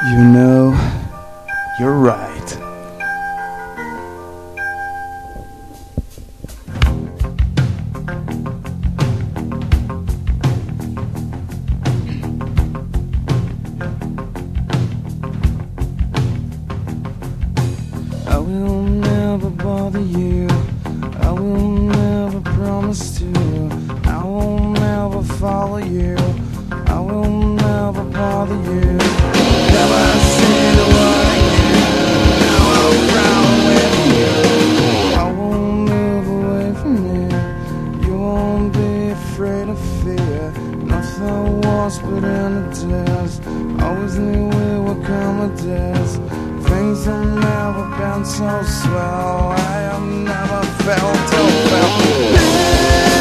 You know you're right. I will never bother you. I will never promise to. I will never follow you. I will never bother you. Never see the one again. Now I'm proud with you. I won't move away from you. You won't be afraid of fear. Nothing was put in the test. Always knew we would come a test. Things have never been so swell. I have never felt so well.